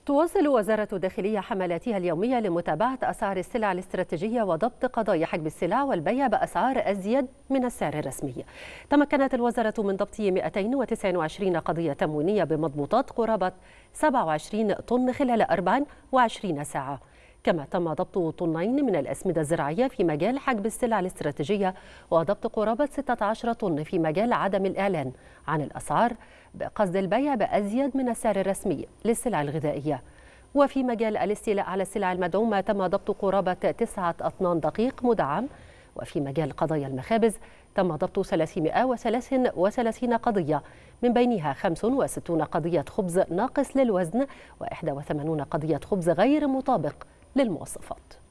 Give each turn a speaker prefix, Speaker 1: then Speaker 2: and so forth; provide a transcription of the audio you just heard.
Speaker 1: تواصل وزارة الداخلية حملاتها اليومية لمتابعة أسعار السلع الاستراتيجية وضبط قضايا حجب السلع والبيع بأسعار أزيد من السعر الرسمي. تمكنت الوزارة من ضبط 229 قضية تموينية بمضبوطات قرابة 27 طن خلال 24 ساعة. كما تم ضبط طنين من الأسمدة الزراعية في مجال حجب السلع الاستراتيجية وضبط قرابة 16 طن في مجال عدم الإعلان عن الأسعار بقصد البيع بأزيد من السعر الرسمي للسلع الغذائية. وفي مجال الاستيلاء على السلع المدعومة تم ضبط قرابة 9 أطنان دقيق مدعم. وفي مجال قضايا المخابز تم ضبط 333 قضية، من بينها 65 قضية خبز ناقص للوزن و81 قضية خبز غير مطابق للمواصفات.